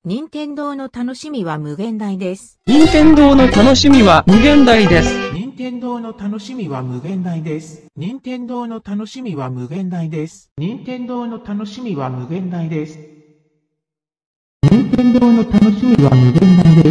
任天堂の楽しみは無限大です。 任天堂の楽しみは無限大です。 任天堂の楽しみは無限大です。任天堂の楽しみは無限大です。任天堂の楽しみは無限大です。任天堂の楽しみは無限大です。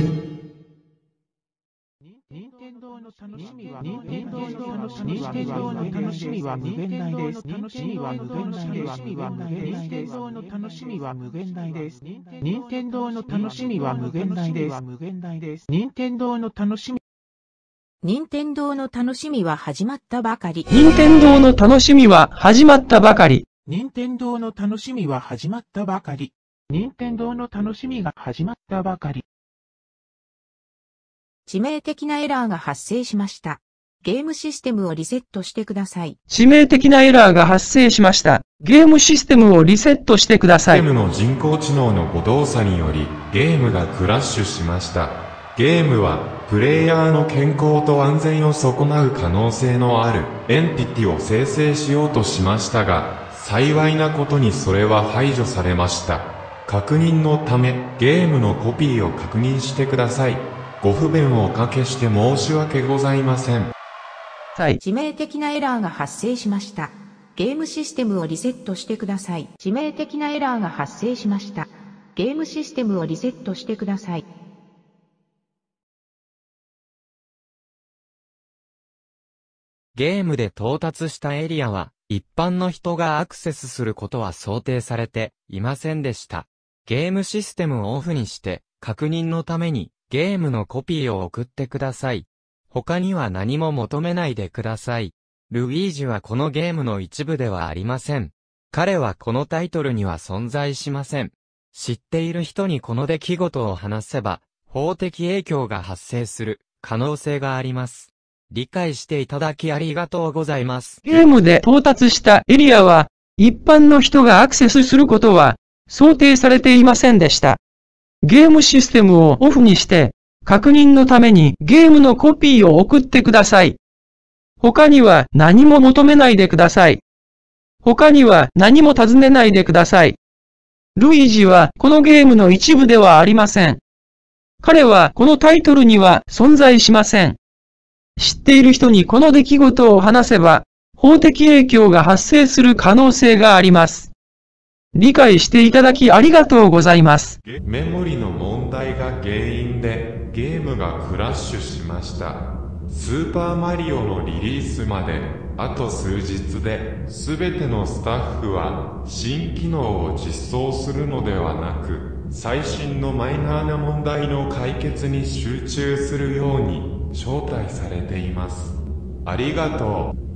任天堂の楽しみは無限大です。任天堂の楽しみは無限大です。任天堂の楽しみは無限大です。任天堂の楽しみは無限大です。任天堂の楽しみは無限大です。任天堂の楽しみ任天堂の楽しみは始まったばかり。 任天堂の楽しみは始まったばかり。 任天堂の楽しみは始まったばかり。任天堂の楽しみが始まったばかり。 致命的なエラーが発生しました。ゲームシステムをリセットしてください。 致命的なエラーが発生しました。ゲームシステムをリセットしてください。 ゲームの人工知能の誤動作により、ゲームがクラッシュしました。ゲームは、プレイヤーの健康と安全を損なう可能性のあるエンティティを生成しようとしましたが、幸いなことにそれは排除されました。確認のため、ゲームのコピーを確認してください。ご不便をおかけして申し訳ございません。 致命的なエラーが発生しました。ゲームシステムをリセットしてください。致命的なエラーが発生しました。ゲームシステムをリセットしてください。 ゲームで到達したエリアは、一般の人がアクセスすることは想定されていませんでした。ゲームシステムをオフにして、確認のために、ゲームのコピーを送ってください。他には何も求めないでください。ルイージはこのゲームの一部ではありません。彼はこのタイトルには存在しません。知っている人にこの出来事を話せば、法的影響が発生する可能性があります。理解していただきありがとうございます。 ゲームで到達したエリアは、一般の人がアクセスすることは想定されていませんでした。ゲームシステムをオフにして、確認のためにゲームのコピーを送ってください。他には何も求めないでください。他には何も尋ねないでください。ルイージはこのゲームの一部ではありません。彼はこのタイトルには存在しません。知っている人にこの出来事を話せば、法的影響が発生する可能性があります。理解していただきありがとうございます。 メモリの問題が原因でゲームがクラッシュしました。スーパーマリオのリリースまであと数日で全てのスタッフは新機能を実装するのではなく最新のマイナーな問題の解決に集中するように招待されています。ありがとう。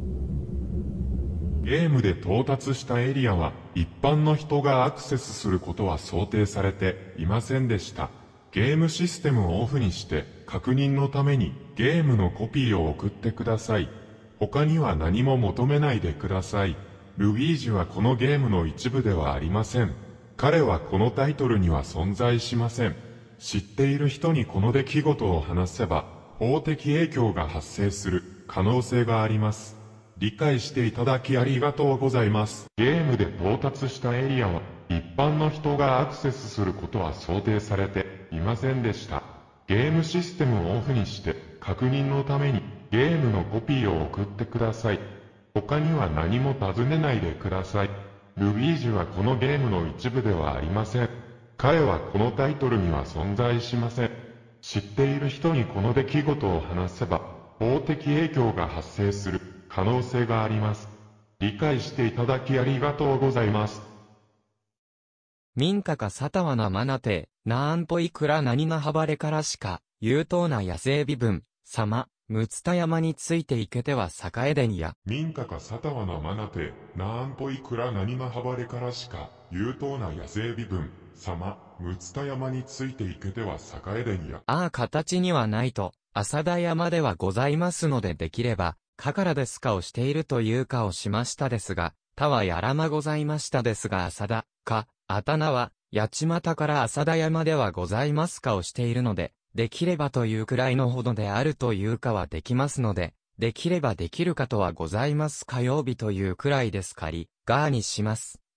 ゲームで到達したエリアは一般の人がアクセスすることは想定されていませんでした。ゲームシステムをオフにして確認のためにゲームのコピーを送ってください。他には何も求めないでください。ルイージはこのゲームの一部ではありません。彼はこのタイトルには存在しません。知っている人にこの出来事を話せば法的影響が発生する可能性があります。理解していただきありがとうございます。ゲームで到達したエリアは一般の人がアクセスすることは想定されていませんでした。ゲームシステムをオフにして確認のためにゲームのコピーを送ってください。他には何も尋ねないでください。ルイージはこのゲームの一部ではありません。彼はこのタイトルには存在しません。知っている人にこの出来事を話せば法的影響が発生する可能性があります。理解していただきありがとうございます。 民家かサタワナマナテナーンポイクラナニナハバレからしか、優等な野生微分、様、ムツタ山についていけては栄えでんや。 民家かサタワナマナテナーンポイクラナニナハバレからしか、優等な野生微分、様、ムツタ山についていけては栄えでんや。 ああ形にはないと、浅田山ではございますのでできれば、かからですかをしているというかをしましたですが、他はやらまございましたですが浅田、か、あたなは、八街から浅田山ではございますかをしているので、できればというくらいのほどであるというかはできますので、できればできるかとはございます火曜日というくらいですかり、がーにします、か、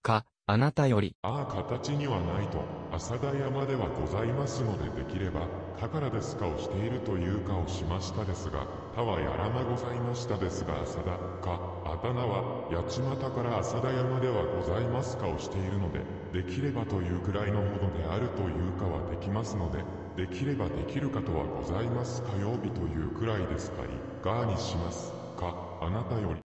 あなたより。 ああ、形にはないと、浅田山ではございますので、できれば、かからですかをしているというかをしましたですが、他はやらなございましたですが、浅田か、あだ名は、八街から浅田山ではございますかをしているので、できればというくらいのものであるというかはできますので、できればできるかとはございますか曜日というくらいですかい、がーにしますか、あなたより。